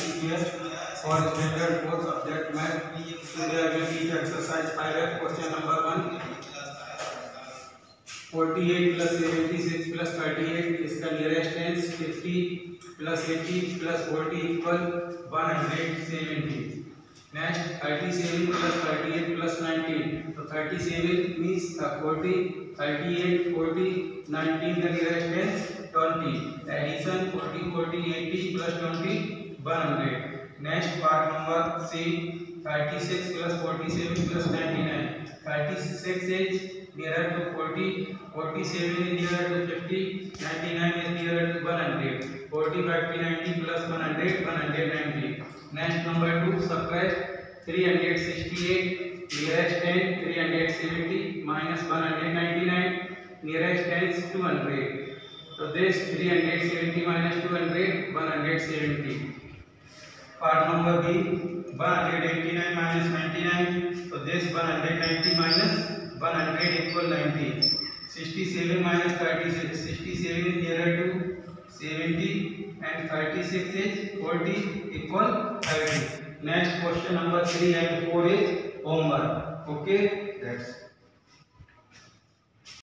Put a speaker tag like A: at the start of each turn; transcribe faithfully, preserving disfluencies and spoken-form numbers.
A: year for standard four subject math. Today I will teach exercise five F question number one. forty-eight plus seventy-six plus thirty-eight इसका nearest tens fifty plus eighty plus forty equal one hundred seventy. Next thirty-seven plus thirty-eight plus nineteen. So thirty-seven means the forty, thirty-eight, forty, nineteen the nearest tens twenty. Addition forty, forty, eighty plus twenty one hundred. Next part number C thirty-six plus forty-seven plus ninety-nine. thirty-six is nearer to forty, forty-seven is nearer to fifty, ninety-nine is nearer to one hundred. forty, fifty, ninety plus one hundred, one hundred ninety. Next number two, subtract three hundred sixty-eight, nearest ten, three hundred seventy minus one hundred ninety-nine, nearest tens two hundred. So this three hundred seventy minus two hundred, one hundred seventy. Part number B, one hundred eighty-nine minus ninety-nine. So this one hundred ninety minus one hundred equal ninety. sixty-seven minus thirty-six. sixty-seven is nearer to seventy and thirty-six is forty equal thirty. Next question number three and four is homework. Okay, that's